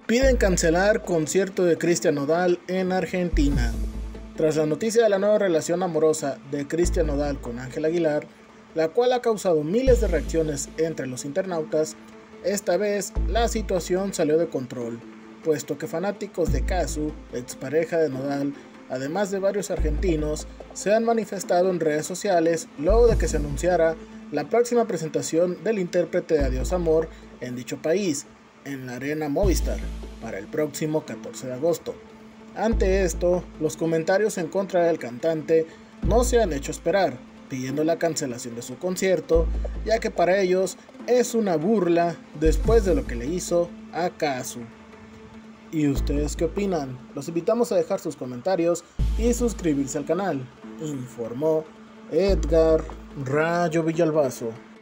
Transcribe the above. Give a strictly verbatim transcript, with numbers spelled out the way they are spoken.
Piden cancelar concierto de Cristian Nodal en Argentina. Tras la noticia de la nueva relación amorosa de Cristian Nodal con Ángela Aguilar, la cual ha causado miles de reacciones entre los internautas, esta vez la situación salió de control, puesto que fanáticos de Cazzu, expareja de Nodal, además de varios argentinos, se han manifestado en redes sociales luego de que se anunciara la próxima presentación del intérprete de Adiós Amor en dicho país, en la Arena Movistar, para el próximo catorce de agosto. Ante esto, los comentarios en contra del cantante no se han hecho esperar, pidiendo la cancelación de su concierto, ya que para ellos es una burla después de lo que le hizo a Cazzu. ¿Y ustedes qué opinan? Los invitamos a dejar sus comentarios y suscribirse al canal, informó Edgar Rayo Villalbazo.